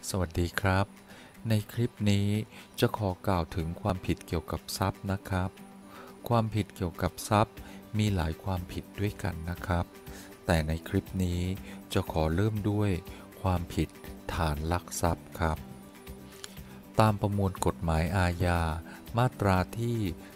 สวัสดีครับในคลิปนี้จะขอกล่าวถึงความผิดเกี่ยวกับทรัพย์นะครับความผิดเกี่ยวกับทรัพย์มีหลายความผิดด้วยกันนะครับแต่ในคลิปนี้จะขอเริ่มด้วยความผิดฐานลักทรัพย์ครับตามประมวลกฎหมายอาญามาตราที่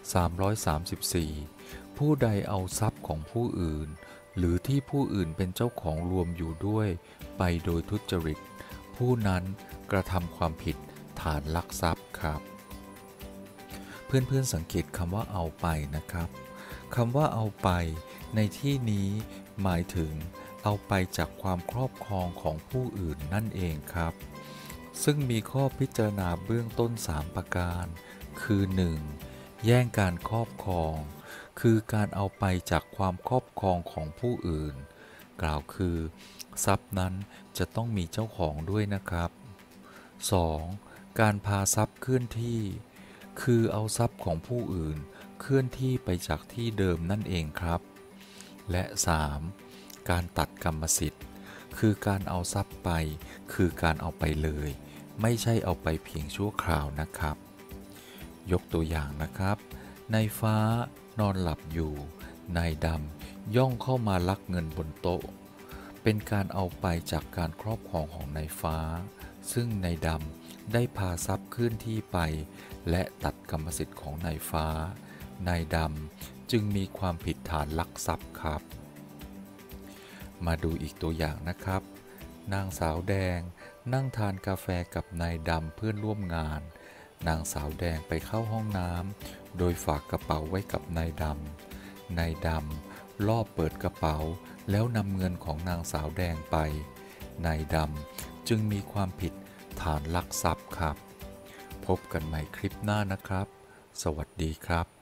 334ผู้ใดเอาทรัพย์ของผู้อื่นหรือที่ผู้อื่นเป็นเจ้าของรวมอยู่ด้วยไปโดยทุจริตผู้นั้นกระทำความผิดฐานลักทรัพย์ครับเพื่อนๆสังเกตคำว่าเอาไปนะครับคำว่าเอาไปในที่นี้หมายถึงเอาไปจากความครอบครองของผู้อื่นนั่นเองครับซึ่งมีข้อพิจารณาเบื้องต้น3ประการคือ 1. แย่งการครอบครองคือการเอาไปจากความครอบครองของผู้อื่นกล่าวคือทรัพย์นั้นจะต้องมีเจ้าของด้วยนะครับ 2. การพาทรัพย์เคลื่อนที่คือเอาทรัพย์ของผู้อื่นเคลื่อนที่ไปจากที่เดิมนั่นเองครับและ 3. การตัดกรรมสิทธิ์คือการเอาทรัพย์ไปคือการเอาไปเลยไม่ใช่เอาไปเพียงชั่วคราวนะครับยกตัวอย่างนะครับนายฟ้านอนหลับอยู่นายดำย่องเข้ามาลักเงินบนโต๊ะเป็นการเอาไปจากการครอบครองของนายฟ้าซึ่งนายดำได้พาทรัพย์เคลื่อนที่ไปและตัดกรรมสิทธิ์ของนายฟ้านายดำจึงมีความผิดฐานลักทรัพย์ครับมาดูอีกตัวอย่างนะครับนางสาวแดงนั่งทานกาแฟกับนายดำเพื่อนร่วมงานนางสาวแดงไปเข้าห้องน้ำโดยฝากกระเป๋าไว้กับนายดำนายดำลอบเปิดกระเป๋าแล้วนำเงินของนางสาวแดงไปนายดำจึงมีความผิดฐานลักทรัพย์ครับพบกันใหม่คลิปหน้านะครับสวัสดีครับ